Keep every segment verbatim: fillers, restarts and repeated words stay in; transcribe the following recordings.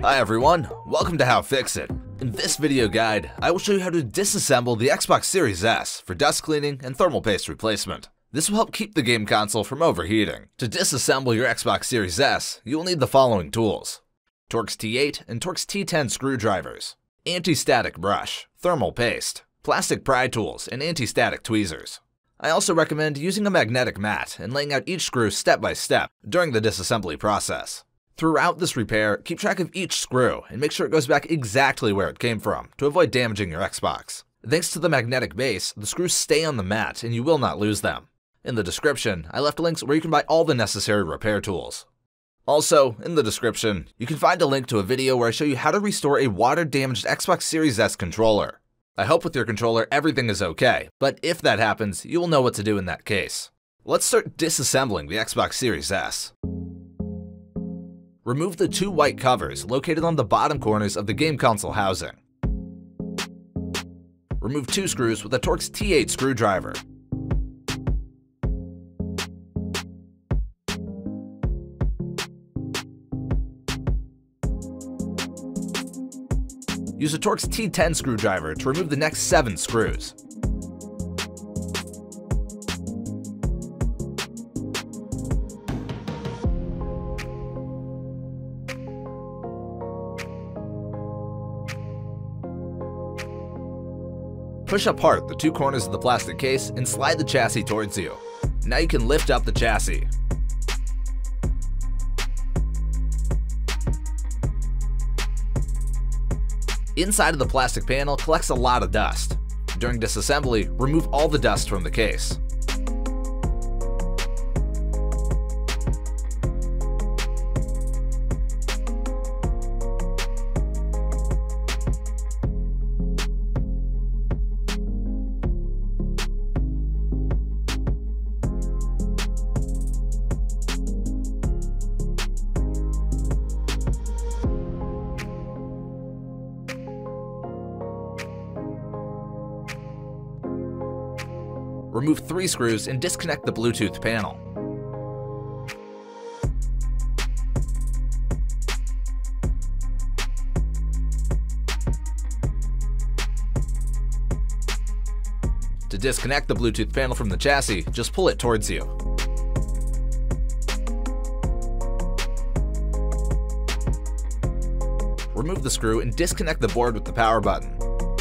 Hi everyone, welcome to HowFixIT. In this video guide, I will show you how to disassemble the Xbox Series S for dust cleaning and thermal paste replacement. This will help keep the game console from overheating. To disassemble your Xbox Series S, you will need the following tools: Torx T eight and Torx T ten screwdrivers, anti-static brush, thermal paste, plastic pry tools, and anti-static tweezers. I also recommend using a magnetic mat and laying out each screw step by step during the disassembly process. Throughout this repair, keep track of each screw and make sure it goes back exactly where it came from to avoid damaging your Xbox. Thanks to the magnetic base, the screws stay on the mat and you will not lose them. In the description, I left links where you can buy all the necessary repair tools. Also, in the description, you can find a link to a video where I show you how to restore a water-damaged Xbox Series S controller. I hope with your controller everything is okay, but if that happens, you will know what to do in that case. Let's start disassembling the Xbox Series S. Remove the two white covers located on the bottom corners of the game console housing. Remove two screws with a Torx T eight screwdriver. Use a Torx T ten screwdriver to remove the next seven screws. Push apart the two corners of the plastic case and slide the chassis towards you. Now you can lift up the chassis. Inside of the plastic panel collects a lot of dust. During disassembly, remove all the dust from the case. Remove three screws and disconnect the Bluetooth panel. To disconnect the Bluetooth panel from the chassis, just pull it towards you. Remove the screw and disconnect the board with the power button.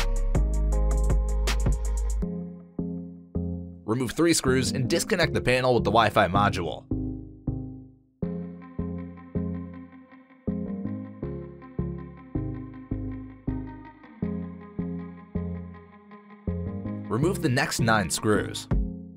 Remove three screws and disconnect the panel with the Wi-Fi module. Remove the next nine screws.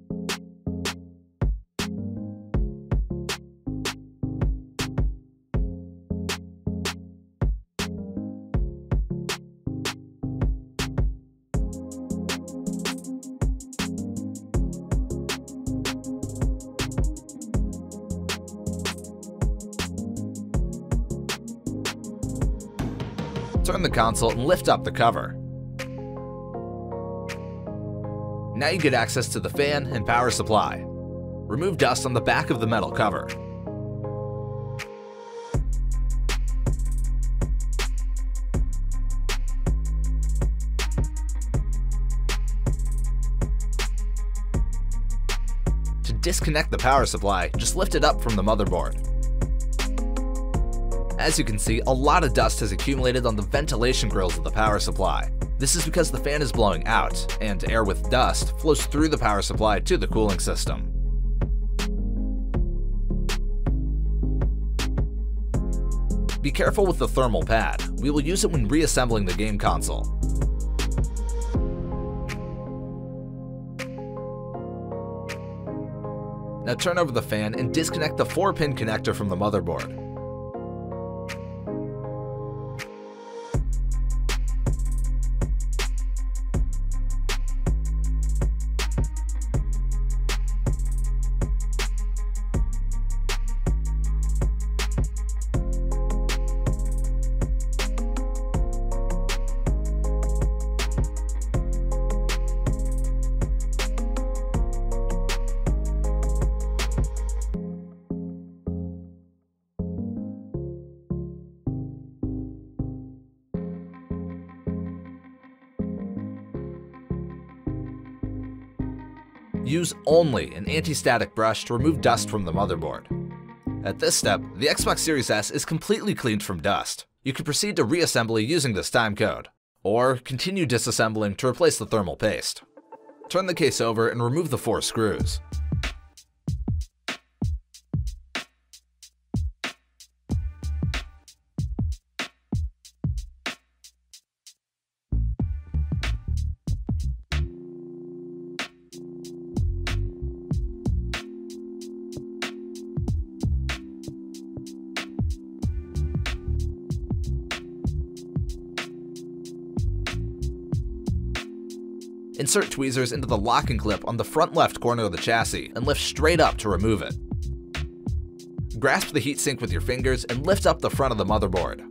Turn the console and lift up the cover. Now you get access to the fan and power supply. Remove dust on the back of the metal cover. To disconnect the power supply, just lift it up from the motherboard. As you can see, a lot of dust has accumulated on the ventilation grills of the power supply. This is because the fan is blowing out, and air with dust flows through the power supply to the cooling system. Be careful with the thermal pad. We will use it when reassembling the game console. Now turn over the fan and disconnect the four pin connector from the motherboard. Use only an anti-static brush to remove dust from the motherboard. At this step, the Xbox Series S is completely cleaned from dust. You can proceed to reassembly using this timecode, or continue disassembling to replace the thermal paste. Turn the case over and remove the four screws. Insert tweezers into the locking clip on the front left corner of the chassis and lift straight up to remove it. Grasp the heatsink with your fingers and lift up the front of the motherboard.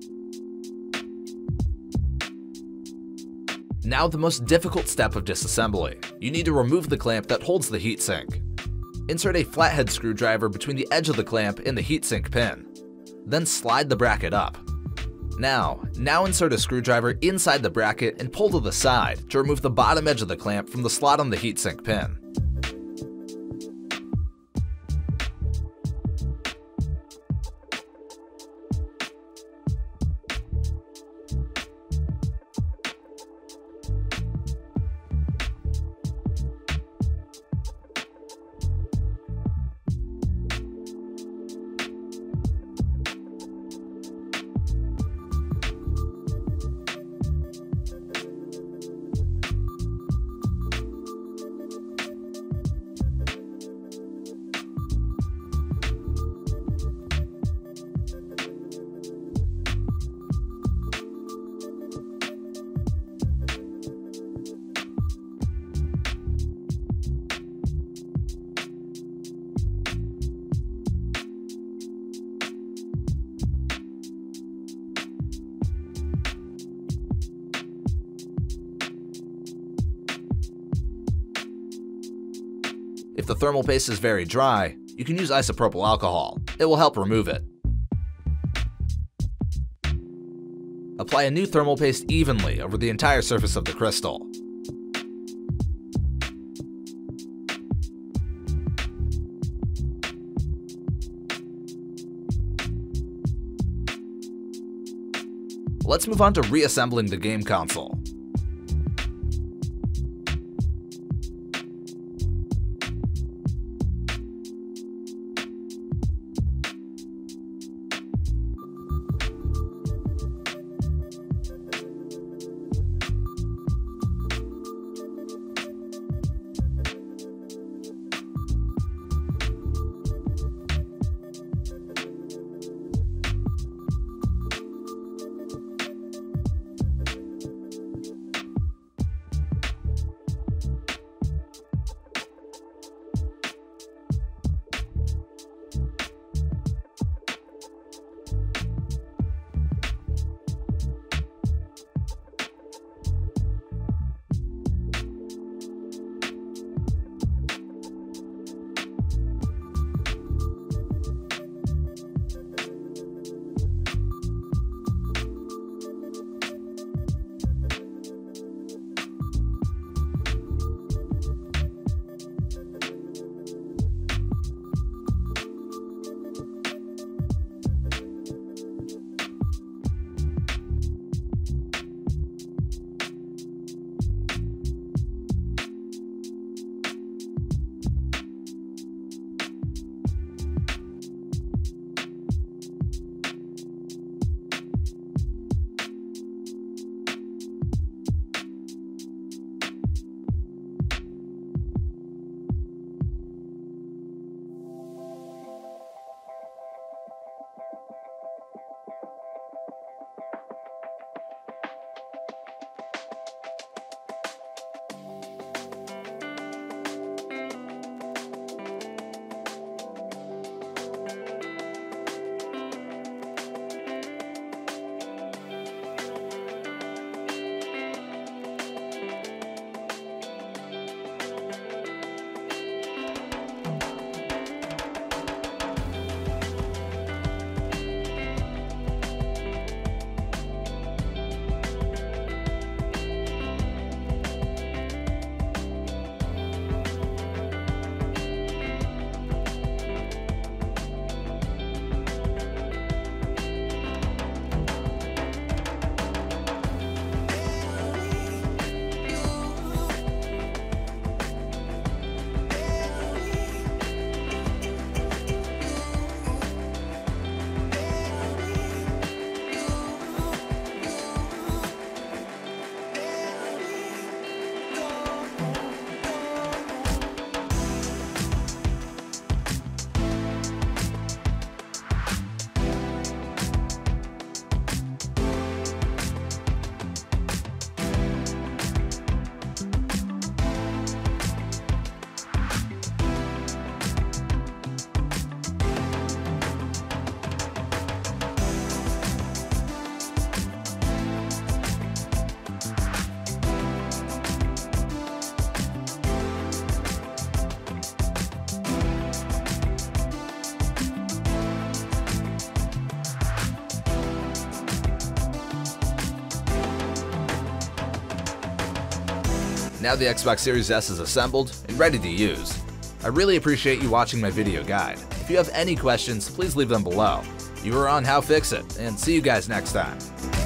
Now the most difficult step of disassembly. You need to remove the clamp that holds the heatsink. Insert a flathead screwdriver between the edge of the clamp and the heatsink pin. Then slide the bracket up. Now, now insert a screwdriver inside the bracket and pull to the side to remove the bottom edge of the clamp from the slot on the heatsink pin. If the thermal paste is very dry, you can use isopropyl alcohol. It will help remove it. Apply a new thermal paste evenly over the entire surface of the crystal. Let's move on to reassembling the game console. Now the Xbox Series S is assembled and ready to use. I really appreciate you watching my video guide. If you have any questions, please leave them below. You are on HowFixIT, and see you guys next time.